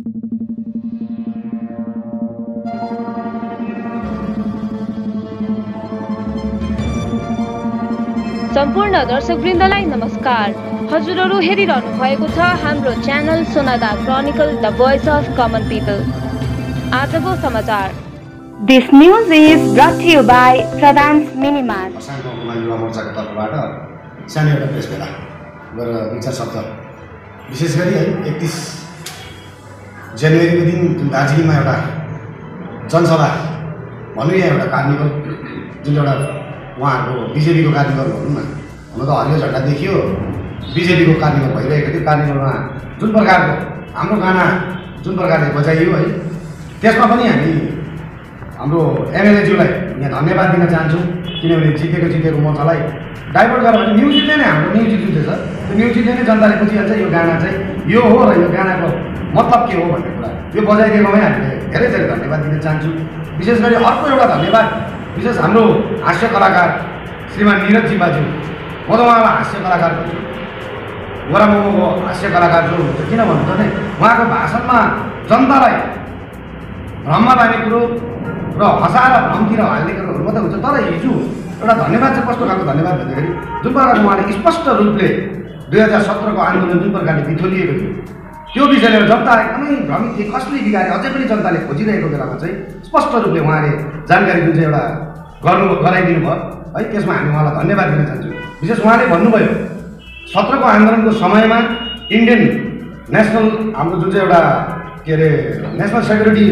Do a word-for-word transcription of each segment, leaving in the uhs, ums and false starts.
सम्पूर्ण दर्शकवृन्दलाई नमस्कार। हजुरहरू हेरिरहनु भएको छ हाम्रो channel Sonada chronicle the voice of common people. आजको समाचार। This news is brought to you by Pradhan's Mini Mart। असाममा युवा मोर्चाको तर्फबाट सानो एउटा प्रेस भेला गरेर दुई चार शब्द विशेष गरी है एकतीस जनवरीको दिन जुन दार्जिलिङमा एउटा जनसभा भनौँ या एउटा कार्निभल जुन एउटा उहाँहरूको बिजेपीको कार्निभल भनौँ न, हुन त हरियो झन्डा देखियो बिजेपीको कार्निभल भइरहेको थियो। कार्निभलमा जुन प्रकारको हाम्रो गाना जुन प्रकारले बजाइयो है, त्यसमा पनि हामी हाम्रो एमएलएज्यूलाई यहाँ धन्यवाद दिन चाहन्छौँ। किनभने जितेको जितेको मोर्चालाई डाइभर्ट गरेर भने म्युजिकले नै हाम्रो म्युजिक जुन चाहिँ छ त्यो म्युजिकले नै जनताले बुझिहाल्छ यो गाना चाहिँ यो हो र यो गानाको मतलब के हो भन्ने कुरा यो बजाइदिएकोमै हामीले धेरै धेरै धन्यवाद दिन चाहन्छौँ। विशेष गरी अर्को एउटा धन्यवाद विशेष हाम्रो हास्य कलाकार श्रीमान निरजजी बाजु, म त उहाँलाई हास्य कलाकार भन्छु, गोरा मोमोको हास्य कलाकार जो हुन्छ। किन भन्नु त नै उहाँको भाषणमा जनतालाई भ्रममा लाने कुरो र हँसाएर भ्रमतिर हाल्ने कुरोहरू मात्रै हुन्छ। तर हिजो एउटा धन्यवाद चाहिँ कस्तो खालको धन्यवाद भन्दाखेरि जुन प्रकारको उहाँले स्पष्ट रूपले दुई हजार सत्रको आन्दोलन जुन प्रकारले बिथोलिएको थियो त्यो विषय लिएर जनता एकदमै भ्रमित थिए, कसले बिगारे अझै पनि जनताले खोजिरहेको बेलामा चाहिँ स्पष्ट रूपले उहाँले जानकारी जुन चाहिँ एउटा गर्नु गराइदिनु भयो है, त्यसमा हामी उहाँलाई धन्यवाद दिन चाहन्छौँ। विशेष उहाँले भन्नुभयो सत्रको आन्दोलनको समयमा इन्डियन नेसनल हाम्रो जुन चाहिँ एउटा के अरे नेसनल सेक्युरिटी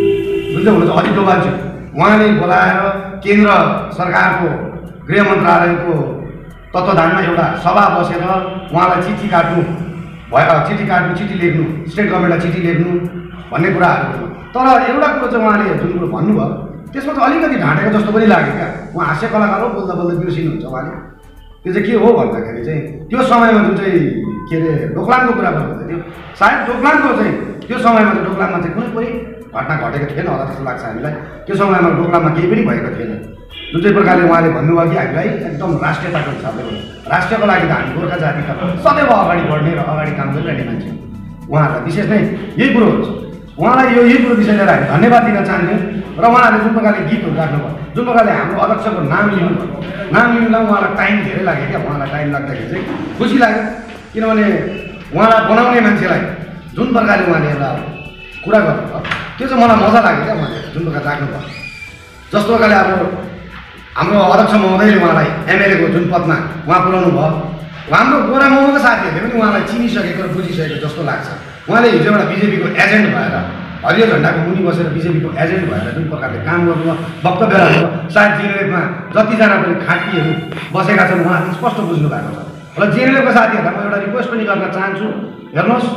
जुन चाहिँ हुनुहुन्छ अजित डोभालज्यू, उहाँले बोलाएर केन्द्र सरकारको गृह मन्त्रालयको तत्त्वधानमा एउटा सभा बसेर उहाँलाई चिठी काट्नु भयो, चिठी काट्नु चिठी लेख्नु स्टेट गभर्मेन्टलाई चिठी लेख्नु भन्ने कुराहरू। तर एउटा कुरो चाहिँ उहाँले जुन कुरो भन्नुभयो त्यसमा चाहिँ अलिकति ढाँटेको जस्तो पनि लाग्यो क्या। उहाँ हास्य कलाकार हो, बोल्दा बोल्दा बिर्सिनुहुन्छ उहाँले। त्यो चाहिँ के हो भन्दाखेरि चाहिँ त्यो समयमा जुन चाहिँ के अरे डोकलामको कुरा गर्नु थियो, सायद डोकलामको चाहिँ त्यो समयमा चाहिँ डोकलाममा चाहिँ कुनै पनि घटना घटेको थिएन होला जस्तो लाग्छ हामीलाई। त्यो समयमा डोकलाममा केही पनि भएको थिएन। जुन चाहिँ प्रकारले उहाँले भन्नुभयो कि हामीलाई एकदम राष्ट्रियताको हिसाबले गर्नु, राष्ट्रको लागि त हामी गोर्खा जातिका सदैव अगाडि बढ्ने र अगाडि काम गरिरहने मान्छे उहाँहरूलाई विशेष नै यही कुरोहरू छ। उहाँलाई यो यही कुरो विषय लिएर हामी धन्यवाद दिन चाहन्छौँ। र उहाँहरूले जुन प्रकारले गीतहरू राख्नुभयो, जुन प्रकारले हाम्रो अध्यक्षको नाम लिनुभयो, नाम लिनुलाई उहाँलाई टाइम धेरै लाग्यो क्या। उहाँलाई टाइम लाग्दाखेरि चाहिँ खुसी लाग्यो, किनभने उहाँलाई बनाउने मान्छेलाई जुन प्रकारले उहाँले एउटा कुरा गर्नुभयो त्यो चाहिँ मलाई मजा लाग्यो क्या। उहाँले जुन प्रकार राख्नुभयो, जस्तो प्रकारले अब हाम्रो अध्यक्ष महोदयले उहाँलाई एमएलएको जुन पदमा उहाँ पुऱ्याउनु भयो, हाम्रो गोरा मोमोको साथीहरूले पनि उहाँलाई चिनिसकेको र बुझिसकेको जस्तो लाग्छ। उहाँले हिजो एउटा बिजेपीको एजेन्ट भएर हरियो झन्डाको मुनि बसेर बिजेपीको एजेन्ट भएर जुन प्रकारले काम गर्नुभयो, वक्तव्य राख्नुभयो, सायद जिएनएलएफमा जतिजना पनि खाँटीहरू बसेका छन् उहाँले स्पष्ट बुझ्नु भएको छ। र जिएनएलएफको साथीहरूलाई म एउटा रिक्वेस्ट पनि गर्न चाहन्छु, हेर्नुहोस्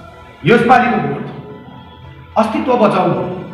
यसपालिको भोट अस्तित्व बचाउनु,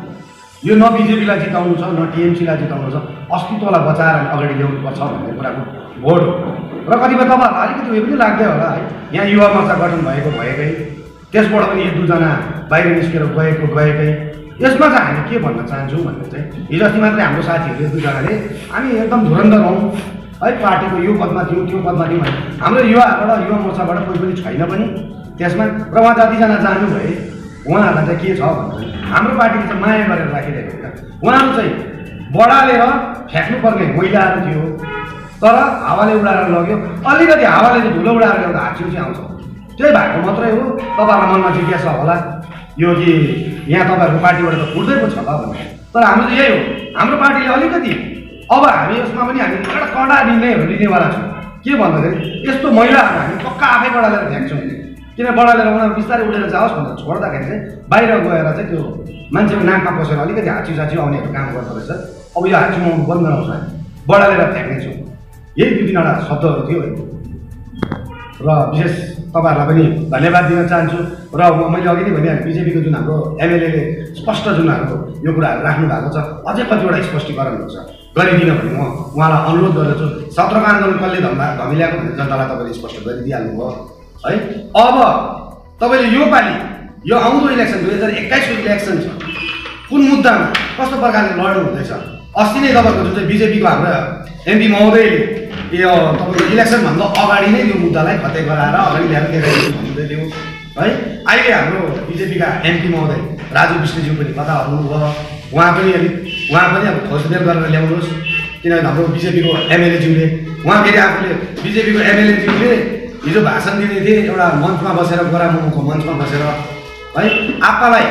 यो न बिजेपीलाई जिताउनु छ न टिएमसीलाई जिताउनु छ, अस्तित्वलाई बचाएर अगाडि ल्याउनुपर्छ भन्ने कुराको भोट हो। र कतिपय तपाईँहरूलाई अलिकति उयो पनि लाग्दै होला है, यहाँ युवा मोर्चा गठन भएको भएकै त्यसबाट पनि एक दुईजना बाहिर निस्केर गएको गएकै। यसमा चाहिँ हामी के भन्न चाहन्छौँ भन्ने चाहिँ हिजो अस्ति मात्रै हाम्रो साथीहरूले एक दुईजनाले हामी एकदम धुरन्धर हौँ है, पार्टीको यो पदमा थियौँ त्यो पदमा थियौँ भने हाम्रो युवाबाट युवा मोर्चाबाट कोही पनि छैन पनि त्यसमा। र उहाँ जतिजना जानु भए उहाँहरूलाई चाहिँ के छ भन्दाखेरि हाम्रो पार्टीले चाहिँ माया गरेर राखिरहेको थियो। उहाँहरू चाहिँ बढालेर फ्याँक्नुपर्ने महिलाहरू थियो, तर हावाले उडाएर लग्यो। अलिकति हावाले चाहिँ धुलो उडाएर ल्याउँदा हाच्छिउ चाहिँ आउँछ, त्यही भएको मात्रै हो। तपाईँहरूलाई मनमा जिज्ञासा होला यो कि यहाँ तपाईँहरूको पार्टीबाट त फुट्दै पो छ त भन्ने, तर हाम्रो चाहिँ यही हो। हाम्रो पार्टीले अलिकति अब हामी यसमा पनि हामी एउटा कडा निर्णयहरू लिनेवाला छौँ। के भन्दाखेरि यस्तो महिलाहरू हामी पक्का आफै बढालेर फ्याँक्छौँ, किन बढालेर उनीहरू बिस्तारै उडेर जाओस् भनेर छोड्दाखेरि चाहिँ बाहिर गएर चाहिँ त्यो मान्छेको नाकमा पसेर अलिकति हाच्छिउ साछिउ आउनेहरू काम गर्दो रहेछ। अब यो हाच्छिउ आउनु बन्द नहोस्, हामी बढालेर फ्याँक्नेछौँ। यही दुई तिनवटा शब्दहरू थियो र विशेष तपाईँहरूलाई पनि धन्यवाद दिन चाहन्छु। र मैले अघि नै भनिहालेँ बिजेपीको जुन हाम्रो एमएलएले स्पष्ट जुन हाम्रो यो कुराहरू राख्नु भएको छ, अझै कतिवटा स्पष्टीकरणहरू छ गरिदिन भने म उहाँलाई अनुरोध गर्दछु। सत्रको आन्दोलन कसले धम्दा धमिल्याएको भने जनतालाई तपाईँले स्पष्ट गरिदिइहाल्नु भयो है। अब तपाईँले यो पालि यो आउँदो इलेक्सन दुई हजार एक्काइसको इलेक्सन छ, कुन मुद्दामा कस्तो प्रकारले लड्नु हुँदैछ। अस्ति नै तपाईँको जुन चाहिँ बिजेपीको हाम्रो एमपी महोदयले यो तपाईँको इलेक्सनभन्दा अगाडि नै यो मुद्दालाई फतह गराएर अगाडि ल्याएर देखाइदिनु भन्दै थियो। है। अहिले हाम्रो बिजेपीका एमपी महोदय राजु विष्णुज्यू पनि कता हुनुभयो, उहाँ पनि अलिक उहाँ पनि अब खोजमेल गरेर ल्याउनुहोस्, किनभने हाम्रो बिजेपीको एमएलएज्यूले उहाँ फेरि आफूले बिजेपीको एमएलएज्यूले हिजो भाषण दिँदै थिए एउटा मञ्चमा बसेर गोरा मोमोको मञ्चमा बसेर है। आप्पालाई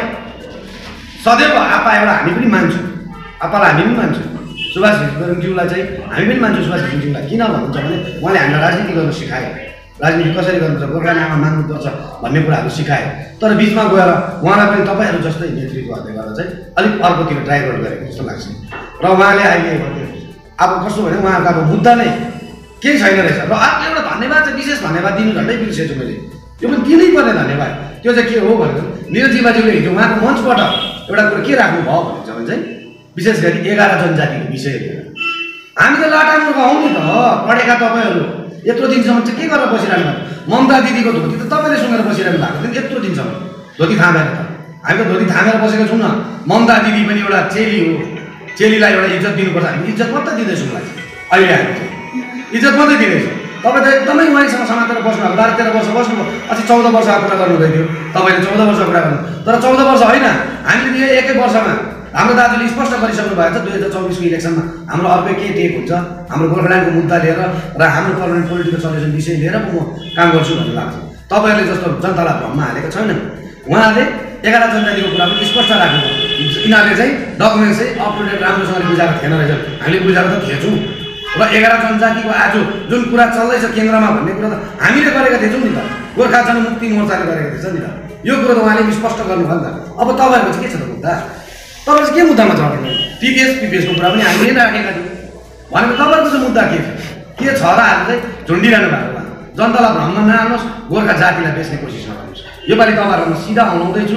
सदैव आप्पा एउटा हामी पनि मान्छौँ, आप्पालाई हामी पनि मान्छौँ, सुभाष घिसिङज्यूलाई चाहिँ हामी पनि मान्छौँ। सुभाष घिसिङज्यूलाई किन भन्नुहुन्छ भने उहाँले हामीलाई राजनीति गर्न सिकाए, राजनीति कसरी गर्नुपर्छ, गोर्खा नाममा माग्नुपर्छ भन्ने कुराहरू सिकाए। तर बिचमा गएर उहाँलाई पनि तपाईँहरू जस्तै नेतृत्वहरूले गर्दा चाहिँ अलिक अर्कोतिर डाइभर्ट गरेको जस्तो लाग्छ। र उहाँले अहिले अब कस्तो भने उहाँहरूको अब मुद्दा नै केही छैन रहेछ। र अर्को एउटा धन्यवाद चाहिँ विशेष धन्यवाद दिनु झन्डै बिर्सेछु मैले, त्यो पनि दिनै पर्ने धन्यवाद। त्यो चाहिँ के हो भनेर निरजी बाज्यूले हिजो उहाँको मञ्चबाट एउटा कुरो के राख्नु भयो भन्छ भने चाहिँ विशेष गरी एघार जनजातिको विषय लिएर हामी त लाटामुर्ख हौँ नि त, पढेका तपाईँहरू यत्रो दिनसम्म चाहिँ के गरेर बसिरहनु भएको? ममता दिदीको धोती त तपाईँले सुँगेर बसिरहनु भएको थियो यत्रो दिनसम्म, धोती थामेर त हामी त धोती थामेर बसेका छौँ न। ममता दिदी पनि एउटा चेली हो, चेलीलाई एउटा इज्जत दिनुपर्छ, हामी इज्जत मात्रै दिँदैछौँ उहाँलाई। अहिले हामी चाहिँ इज्जत मात्रै दिँदैछौँ। तपाईँ त एकदमै उहाँसँग समातेर बस्नु भएको, बाह्र तेह्र वर्ष बस्नुभयो, अझै चौध वर्षको कुरा गर्नुहुँदै थियो तपाईँले, चौध वर्षको कुरा गर्नु। तर चौध वर्ष होइन, हामीले यो एकै वर्षमा हाम्रो दाजुले स्पष्ट गरिसक्नु भएको छ दुई हजार चौबिसको इलेक्सनमा हाम्रो अर्कै के टेक हुन्छ, हाम्रो गोर्खाल्यान्डको मुद्दा लिएर र हाम्रो पर्मानेन्ट पोलिटिकल सल्युसन विषय लिएर म काम गर्छु भन्ने लाग्छ। तपाईँहरूले जस्तो जनतालाई भ्रममा हालेको छैन, उहाँले एघार जनजातिको कुरा पनि स्पष्ट राख्नु। यिनीहरूले चाहिँ डकुमेन्ट चाहिँ अप टु डेट राम्रोसँगले बुझाएको थिएन रहेछ, हामीले बुझाएको त थिएछौँ। र एघार जनजातिको आज जुन कुरा चल्दैछ केन्द्रमा भन्ने कुरा त हामीले गरेका थिएछौँ नि त, गोर्खा जनमुक्ति मोर्चाले गरेको थिएछ नि त। यो कुरो त उहाँले स्पष्ट गर्नुभयो नि त। अब तपाईँहरूको चाहिँ के छ त मुद्दा? तपाईँ चाहिँ के मुद्दामा चढ्नु? टिपिएस पिपिएसको कुरा पनि हामीले राखेका थियौँ भनेको तपाईँहरूको चाहिँ मुद्दा के थियो? के छ र आज चाहिँ झुन्डिरहनु भएको भए जनतालाई भ्रममा नआउनुहोस्, गोर्खा जातिलाई बेच्ने कोसिस नगर्नुहोस्। योपालि तपाईँहरूमा सिधा आउनुहुँदैछु,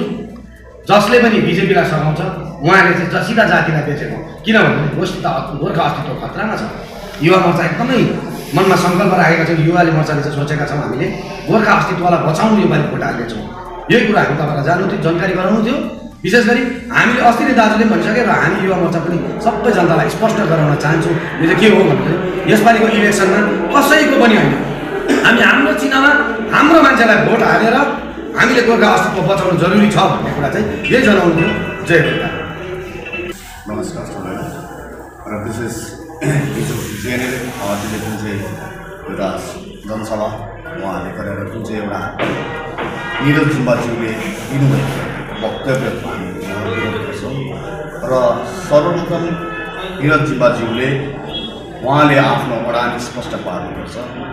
जसले पनि बिजेपीलाई सघाउँछ उहाँले चाहिँ सिधा जातिलाई बेचेको, किनभने गोष्ठी गोर्खा अस्तित्व खतरामा छ। युवा मोर्चा एकदमै मनमा सङ्कल्प राखेका छौँ, युवाले मोर्चाले चाहिँ सोचेका छौँ हामीले गोर्खा अस्तित्वलाई बचाउनु योपालि भोट हाल्नेछौँ। यही कुरा हामी तपाईँलाई जान्नु थियो, जानकारी गराउनु थियो। विशेष गरी हामीले अस्ति नै दाजुले भनिसके र हामी युवा मोर्चा पनि सबै जनतालाई स्पष्ट गराउन चाहन्छौँ यो चाहिँ के हो भने यसपालिको इलेक्सनमा कसैको पनि होइन, हामी हाम्रो चिन्हमा हाम्रो मान्छेलाई भोट हालेर हामीले गोर्खा अस्तित्व बचाउनु जरुरी छ भन्ने कुरा चाहिँ यही जनाउनु थियो। जय गोर्खा। नमस्कार सबैलाई। र विशेष हिजो जिएनएलए पार्टीले जुन चाहिँ एउटा जनसभा उहाँले गरेर जुन चाहिँ एउटा निरज जिम्बाज्यूले दिनुभएको वक्तव्य हामी विरोध गर्छौँ। र सर्वप्रथम निरज जिम्बाज्यूले उहाँले आफ्नो अडान स्पष्ट पार्नुपर्छ।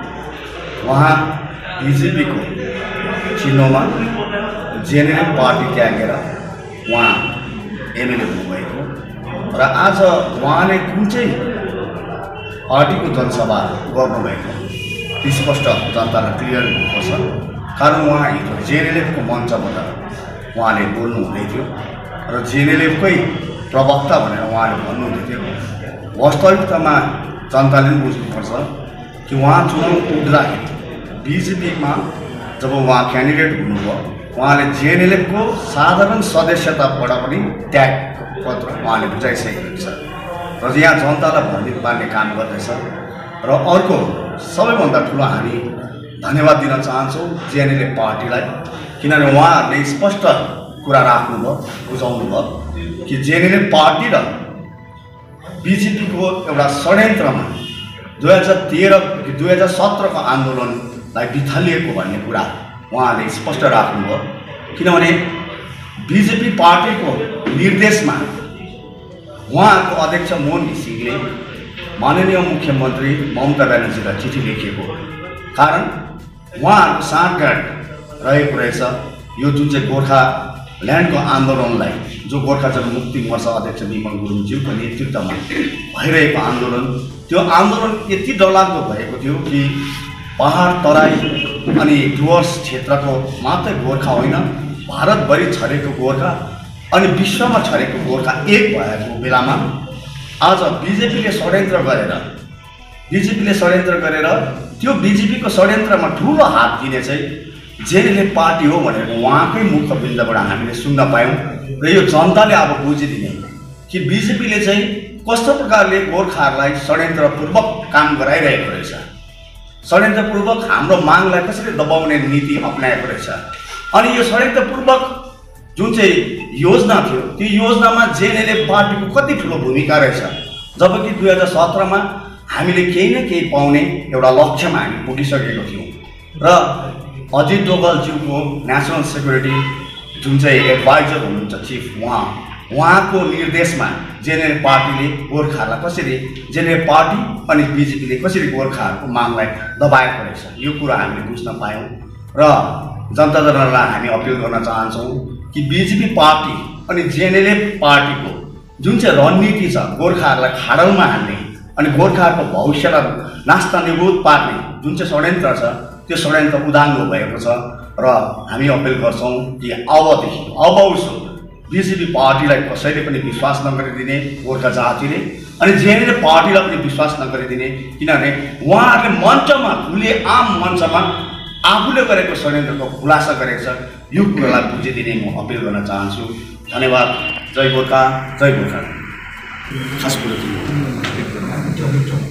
उहाँ बिजेपीको चिन्हमा जिएनएलए पार्टी त्यागेर उहाँ एमएलए हुनुभएको र आज उहाँले कुन चाहिँ पार्टीको जनसभा गर्नुभएको स्पष्ट जनतालाई क्लियर हुनुपर्छ। कारण उहाँ हिजो जिएनएलएफको मञ्चबाट उहाँले बोल्नु हुँदै थियो र जिएनएलएफकै प्रवक्ता भनेर उहाँले भन्नुहुँदै थियो। वास्तविकतामा जनताले पनि बुझ्नुपर्छ कि उहाँ चुनाव उठ्दाखेरि बिजेपीमा जब उहाँ क्यान्डिडेट हुनुभयो उहाँले जिएनएलएफको साधारण सदस्यताबाट पनि त्याग पत्र उहाँले बुझाइसकेको छ र यहाँ जनतालाई भ्रमित पार्ने काम गर्दैछ। र अर्को सबैभन्दा ठुलो हामी धन्यवाद दिन चाहन्छौँ जिएनएलएफ पार्टीलाई, किनभने उहाँहरूले स्पष्ट कुरा राख्नुभयो, बुझाउनु भयो कि जिएनएलएफ पार्टी र बिजेपीको एउटा षड्यन्त्रमा दुई हजार तेह्र कि दुई हजार सत्रको आन्दोलनलाई बिथलिएको भन्ने कुरा उहाँले स्पष्ट राख्नुभयो। किनभने बिजेपी पार्टीको निर्देशमा उहाँको अध्यक्ष मोहन घिसिङले माननीय मुख्यमन्त्री ममता ब्यानर्जीलाई चिठी लेखिएको कारण उहाँहरूको साँठगाँठ रहेको रहेछ। यो जुन चाहिँ गोर्खा ल्यान्डको आन्दोलनलाई जो गोर्खा जनमुक्ति मोर्चा अध्यक्ष विमल गुरुङज्यूको नेतृत्वमा भइरहेको आन्दोलन, त्यो आन्दोलन यति डरलाग्दो भएको थियो कि पहाड तराई अनि डुवर्स क्षेत्रको मात्रै गोर्खा होइन, भारतभरि छरेको गोर्खा अनि विश्वमा छरेको गोर्खा एक भएको बेलामा आज बिजेपीले षड्यन्त्र गरेर बिजेपीले षड्यन्त्र गरेर त्यो बिजेपीको षड्यन्त्रमा ठुलो हात दिने चाहिँ जिएनएलएफ पार्टी हो भनेर उहाँकै मुखबिन्दबाट हामीले सुन्न पायौँ। र यो जनताले अब बुझिदिने कि बिजेपीले चाहिँ कस्तो प्रकारले गोर्खाहरूलाई षड्यन्त्रपूर्वक काम गराइरहेको रहेछ, षड्यन्त्रपूर्वक हाम्रो मागलाई कसरी दबाउने नीति अप्नाएको रहेछ। अनि यो षड्यन्त्रपूर्वक जुन चाहिँ योजना थियो त्यो योजनामा जेएनएलएफ पार्टीको कति ठुलो भूमिका रहेछ। जबकि दुई हजार सत्रमा हामीले केही न केही पाउने एउटा लक्ष्यमा हामी पुगिसकेको थियौँ र अजित डोभालज्यूको नेसनल सेक्युरिटी जुन चाहिँ एडभाइजर हुनुहुन्छ चिफ उहाँ उहाँको निर्देशमा जेएनएलएफ पार्टीले गोर्खाहरूलाई कसरी जेएनएलएफ पार्टी अनि बिजेपीले कसरी गोर्खाहरूको मागलाई दबाएको रहेछ यो कुरा हामीले बुझ्न पायौँ र जनता जनार्दनलाई हामी अपिल गर्न चाहन्छौँ कि बिजेपी पार्टी अनि जेएनएलएफ पार्टीको जुन चाहिँ रणनीति छ गोर्खाहरूलाई खाडलमा हान्ने अनि गोर्खाहरूको भविष्यलाई नास्तानिभूत पार्ने जुन चाहिँ षड्यन्त्र छ त्यो षड्यन्त्र उदाङ्गो भएको छ र हामी अपिल गर्छौँ कि अबदेखि अब उसो बिजेपी पार्टीलाई कसैले पनि विश्वास नगरिदिने गोर्खा जातिले अनि जेएनएलएफ पार्टीलाई पनि विश्वास नगरिदिने किनभने उहाँहरूले मञ्चमा खुले आम मञ्चमा आफूले गरेको षड्यन्त्रको खुलासा गरेको छ यो कुरालाई बुझिदिने म अपिल गर्न चाहन्छु। धन्यवाद। जय गोर्खा, जय गोर्खा। खास कुरो